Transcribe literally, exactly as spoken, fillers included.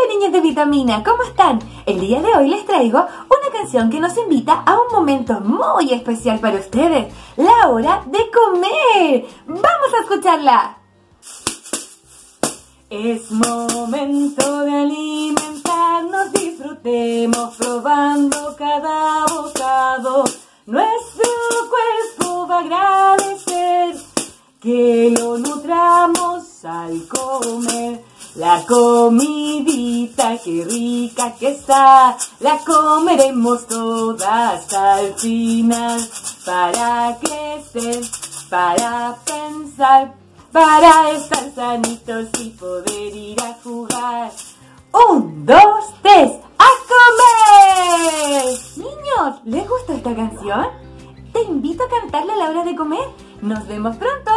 Hola niños de vitamina, ¿cómo están? El día de hoy les traigo una canción que nos invita a un momento muy especial para ustedes, la hora de comer. ¡Vamos a escucharla! Es momento de alimentarnos, disfrutemos probando cada bocado. Nuestro cuerpo va a agradecer que lo nutramos al comer. La comidita, qué rica que está, la comeremos toda hasta el final. Para crecer, para pensar, para estar sanitos y poder ir a jugar. Un, dos, tres, ¡a comer! Niños, ¿les gusta esta canción? Te invito a cantarla a la hora de comer. Nos vemos pronto.